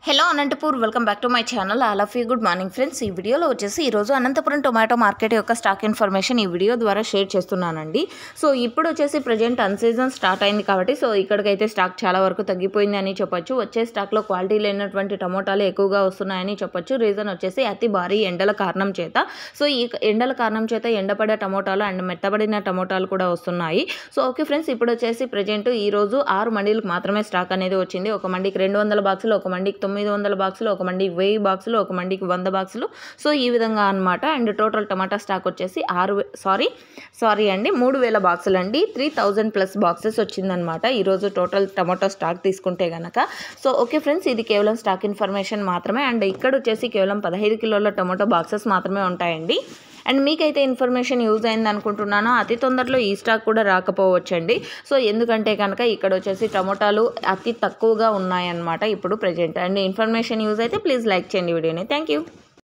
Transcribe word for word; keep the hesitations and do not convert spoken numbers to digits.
Hello Anantapur welcome back to my channel. All of you good morning friends. ఈ వీడియోలో వచ్చేసి ఈరోజు అనంతపురం టొమాటో మార్కెట్ యొక్క స్టాక్ ఇన్ఫర్మేషన్ ఈ వీడియో ద్వారా షేర్ చేస్తున్నానండి. సో ఇప్పుడు వచ్చేసి ప్రజెంట్ అన్ సీజన్ స్టార్ట్ అయింది కాబట్టి సో ఇక్కడికైతే స్టాక్ చాలా వరకు తగ్గిపోయింది అని చెప్పొచ్చు. వచ్చే స్టాక్లో క్వాలిటీ లేనటువంటి టమోటాలు ఎక్కువగా వస్తున్నాయని చెప్పొచ్చు. రీజన్ వచ్చేసి అతి భారీ ఎండల కారణం చేత. సో ఈ ఎండల కారణం చేత ఎండపడే టమోటాలు అండ్ మెత్తబడిన టమోటాలు కూడా వస్తున్నాయి. సో ఓకే ఫ్రెండ్స్, ఇప్పుడు వచ్చేసి ప్రజెంట్ ఈరోజు ఆరు మండీలకు మాత్రమే స్టాక్ అనేది వచ్చింది. ఒక మండికి రెండు వందల బాక్సులు, ఒక మండికి తొమ్మిది వందల బాక్సులు, ఒక మండికి వెయ్యి బాక్సులు, ఒక మండికి వంద బాక్సులు. సో ఈ విధంగా అనమాట. అండ్ టోటల్ టమాటా స్టాక్ వచ్చేసి ఆరు సారీ సారీ అండి మూడు వేల బాక్సులు అండి. త్రీ థౌజండ్ ప్లస్ బాక్సెస్ వచ్చిందనమాట ఈరోజు టోటల్ టమాటో స్టాక్ తీసుకుంటే కనుక. సో ఓకే ఫ్రెండ్స్, ఇది కేవలం స్టాక్ ఇన్ఫర్మేషన్ మాత్రమే. అండ్ ఇక్కడ వచ్చేసి కేవలం పదహైదు కిలోల టమాటో బాక్సెస్ మాత్రమే ఉంటాయండి. అండ్ మీకైతే ఇన్ఫర్మేషన్ యూజ్ అయింది అనుకుంటున్నాను. అతి తొందరలో ఈ స్టాక్ కూడా రాకపోవచ్చండి. సో ఎందుకంటే కనుక ఇక్కడ వచ్చేసి టమోటాలు అతి తక్కువగా ఉన్నాయన్నమాట ఇప్పుడు ప్రజెంట్. అండ్ ఇన్ఫర్మేషన్ యూజ్ అయితే ప్లీజ్ లైక్ చేయండి వీడియోని. Thank you.